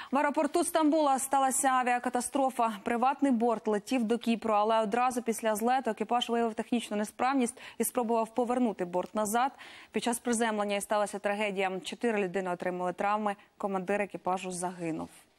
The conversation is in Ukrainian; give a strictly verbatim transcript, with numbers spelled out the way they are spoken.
В аеропорту Стамбула сталася авіакатастрофа. Приватний борт летів до Кіпру, але одразу після злету екіпаж виявив технічну несправність і спробував повернути борт назад. Під час приземлення і сталася трагедія. Чотири людини отримали травми, командир екіпажу загинув.